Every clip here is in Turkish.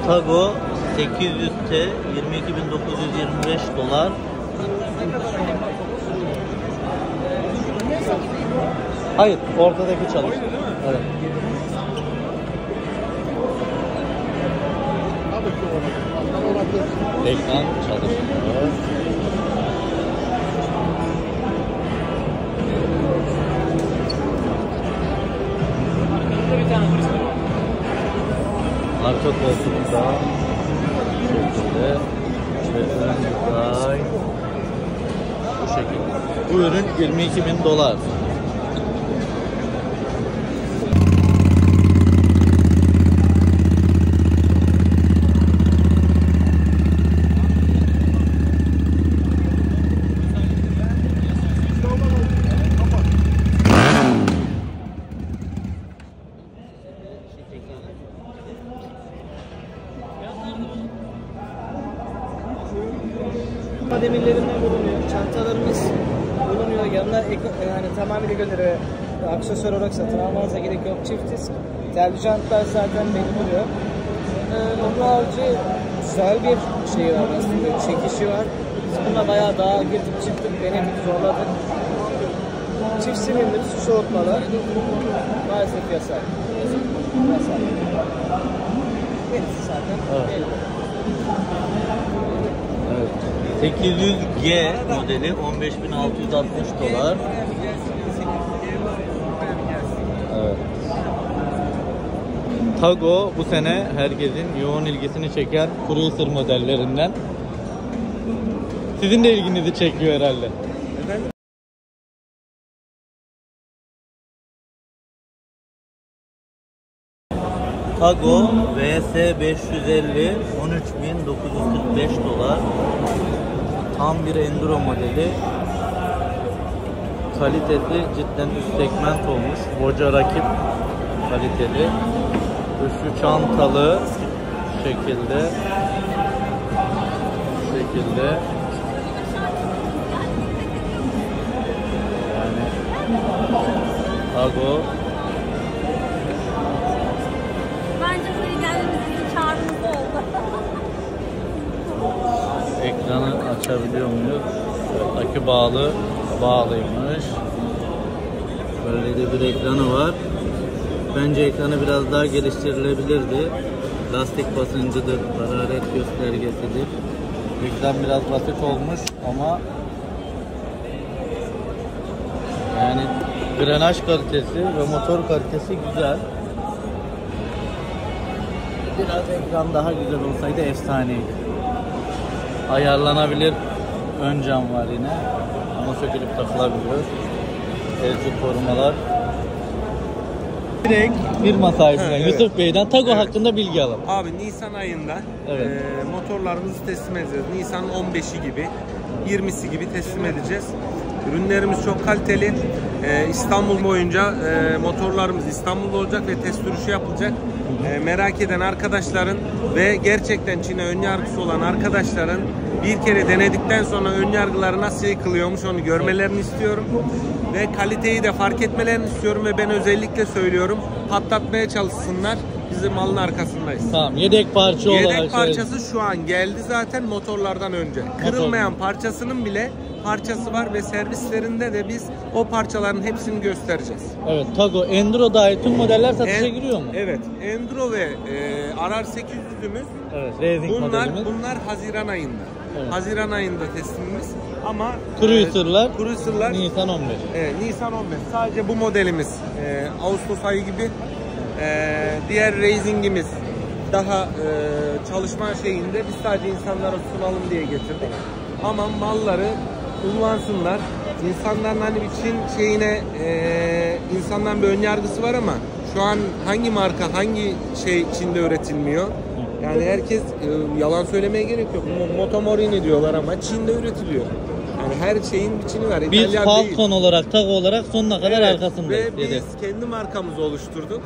Tago 800T 22.925 dolar. Hayır, ortadaki çalıştı. Evet. Ekran çalışıyor. Arka koltukta bu şekilde ve ön dizayn bu şekilde. Bu ürün 22.000 dolar. Demirlerinden bulunuyor, çantalarımız bulunuyor, yanına yani tamamıyla gönderi aksesuar olarak satın almanıza gerek yok, çift disk. Telli jantlar zaten belli oluyor. Onun harici güzel bir şey var aslında, çekişi var. Biz buna bayağı daha girdik çıktık, denedik, zorladık. Çift silindir su soğutmalar maalesef yasak. Yasak. Hepsi zaten belli. Evet. 800G modeli 15.660 dolar. Evet. Tago bu sene herkesin yoğun ilgisini çeken cruiser modellerinden. Sizin de ilginizi çekiyor herhalde. Efendim? Tago VS 550 13.945 dolar. Tam bir enduro modeli. Kalitesi cidden üst segment olmuş. Voca rakip kaliteli. Üstü çantalı şekilde. Bu şekilde. Yani Tago. Bence buraya gelmemiz çağrımız oldu. Ekranı açabiliyor muyuz? Evet, akü bağlıymış. Böyle de bir ekranı var. Bence ekranı biraz daha geliştirilebilirdi. Lastik basıncıdır, hararet göstergesidir. Ekran biraz basit olmuş ama yani grenaj kalitesi ve motor kalitesi güzel. Biraz ekran daha güzel olsaydı efsaneydi. Ayarlanabilir ön cam var yine ama sökülüp takılabiliyor. Elçi korumalar. Direkt firma sahibinden Evet. Yusuf Bey'den Tago hakkında bilgi alalım. Abi Nisan ayında Evet. motorlarımızı teslim edeceğiz. Nisan 15'i gibi, 20'si gibi teslim edeceğiz. Ürünlerimiz çok kaliteli. İstanbul boyunca motorlarımız İstanbul'da olacak ve test sürüşü yapılacak. Merak eden arkadaşların ve gerçekten Çin'e ön yargısı olan arkadaşların bir kere denedikten sonra ön yargıları nasıl yıkılıyormuş onu görmelerini istiyorum. Ve kaliteyi de fark etmelerini istiyorum ve ben özellikle söylüyorum, patlatmaya çalışsınlar. Bizim malın arkasındayız. Tamam, yedek parça olarak. Yedek parçası şu an geldi zaten motorlardan önce. Kırılmayan parçasının bile parçası var ve servislerinde de biz o parçaların hepsini göstereceğiz. Evet, Tago Enduro dahil tüm modeller satışa giriyor mu? Evet, Enduro ve Arar 800'ümüz. Evet, racing modelimiz. Bunlar Haziran ayında. Evet. Haziran ayında teslimimiz. Ama Cruiser'lar Nisan 15. Nisan 15. Sadece bu modelimiz Ağustos ayı gibi. Diğer racing'imiz daha çalışma şeyinde biz sadece insanlara sunalım diye getirdik. Ama malları kullansınlar. İnsanların hani bir Çin şeyine insanların bir ön yargısı var ama şu an hangi marka hangi şey Çin'de üretilmiyor? Yani herkes yalan söylemeye gerek yok. Motomorini diyorlar ama Çin'de üretiliyor. Yani her şeyin bir Çin'i var. Biz İtalyan Falcon değil. olarak, Tago olarak sonuna kadar arkasındayız. Ve biz kendi markamızı oluşturduk.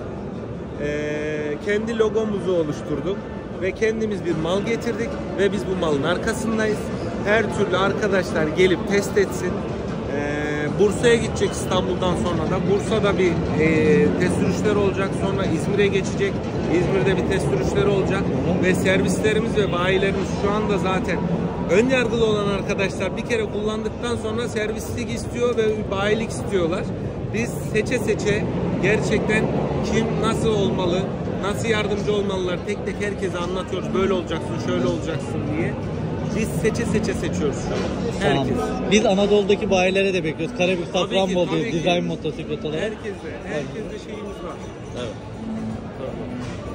Kendi logomuzu oluşturduk. Ve kendimiz bir mal getirdik. Ve biz bu malın arkasındayız. Her türlü arkadaşlar gelip test etsin. Bursa'ya gidecek İstanbul'dan sonra da. Bursa'da bir test sürüşleri olacak. Sonra İzmir'e geçecek. İzmir'de bir test sürüşleri olacak. ve servislerimiz ve bayilerimiz şu anda zaten ön yargılı olan arkadaşlar bir kere kullandıktan sonra servislik istiyor ve bayilik istiyorlar. Biz seçe seçe gerçekten kim nasıl olmalı, nasıl yardımcı olmalılar tek tek herkese anlatıyoruz. Böyle olacaksın, şöyle olacaksın diye. Biz seçe seçe seçiyoruz şu an. Tamam. Herkes. Biz Anadolu'daki bayileri de bekliyoruz. Karabük, Tabii ki, Safranbolu tabii ki. dizayn motosiklet olarak. Herkeste şeyimiz var. Evet.